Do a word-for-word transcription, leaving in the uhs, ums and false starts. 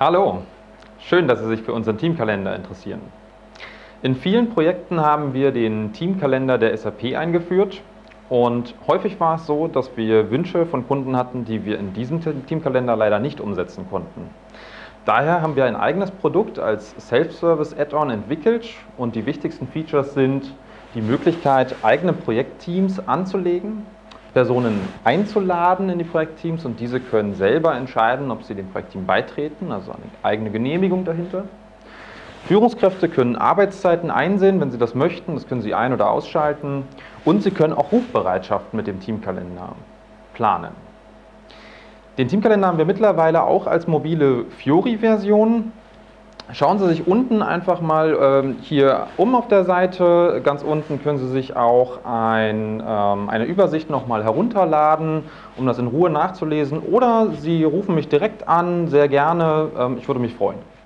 Hallo, schön, dass Sie sich für unseren Teamkalender interessieren. In vielen Projekten haben wir den Teamkalender der S A P eingeführt und häufig war es so, dass wir Wünsche von Kunden hatten, die wir in diesem Teamkalender leider nicht umsetzen konnten. Daher haben wir ein eigenes Produkt als Self-Service-Add-on entwickelt und die wichtigsten Features sind die Möglichkeit, eigene Projektteams anzulegen, Personen einzuladen in die Projektteams und diese können selber entscheiden, ob sie dem Projektteam beitreten, also eine eigene Genehmigung dahinter. Führungskräfte können Arbeitszeiten einsehen, wenn sie das möchten, das können sie ein- oder ausschalten und sie können auch Rufbereitschaft mit dem Teamkalender planen. Den Teamkalender haben wir mittlerweile auch als mobile Fiori-Version. Schauen Sie sich unten einfach mal ähm, hier um auf der Seite. Ganz unten können Sie sich auch ein, ähm, eine Übersicht nochmal herunterladen, um das in Ruhe nachzulesen. Oder Sie rufen mich direkt an, sehr gerne. Ähm, ich würde mich freuen.